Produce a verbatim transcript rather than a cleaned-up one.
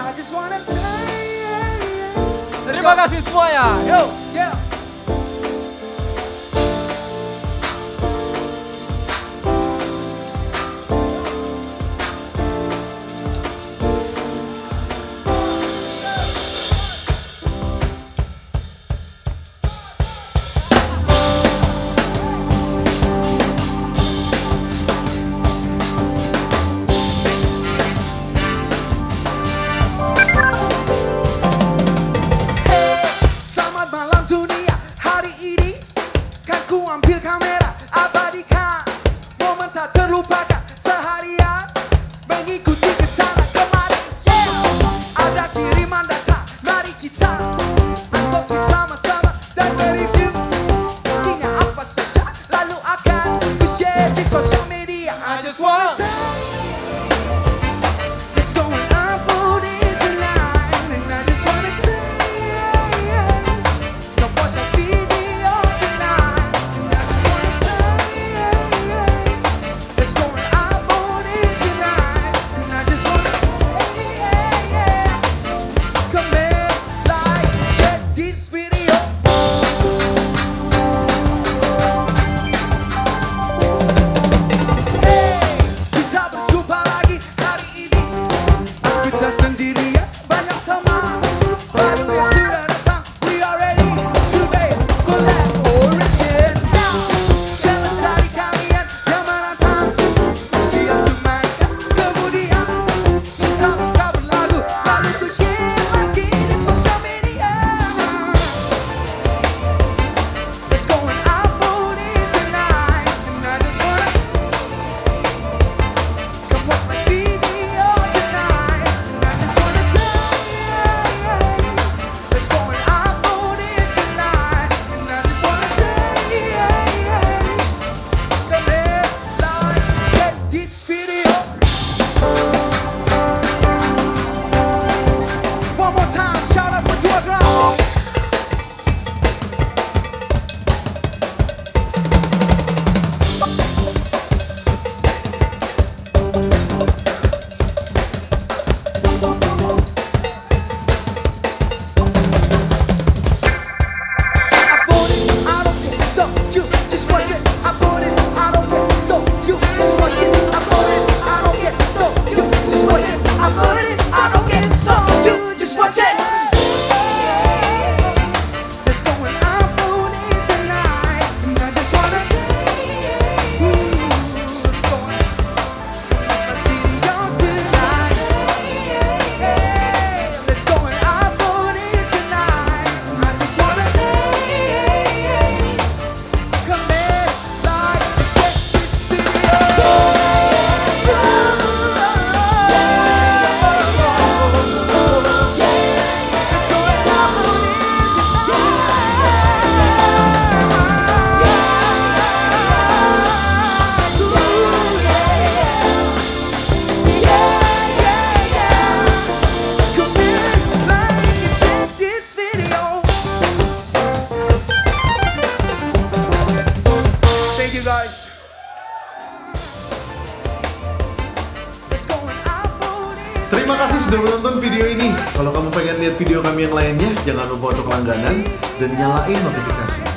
Terima kasih semuanya. Yo. Yeah. Ambil kamera, abadikan momen tak terlupakan seharian mengikuti kesana kemari. Yeah. Ada kiriman data, mari kita unboxing sama-sama dan mereview isinya apa saja, lalu akan ku share di sosial media. I just wanna say it's going up for it tonight, and I just wanna say come watch my video tonight. Sendirian banyak teman baru yang sudah datang. We are ready today collaboration now. Siapa dari kalian yang menantang? Siap untuk mainkan kemudian minta cover lagu lalu ku share lagi di sosial media. It's going up for it tonight, and I just wanna come watch my video tonight. Guys. Terima kasih sudah menonton video ini. Kalau kamu pengen lihat video kami yang lainnya, jangan lupa untuk langganan dan nyalain notifikasi.